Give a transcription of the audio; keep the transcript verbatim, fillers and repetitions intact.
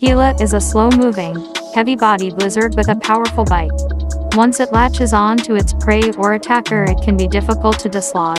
Gila is a slow-moving, heavy-bodied lizard with a powerful bite. Once it latches on to its prey or attacker, it can be difficult to dislodge.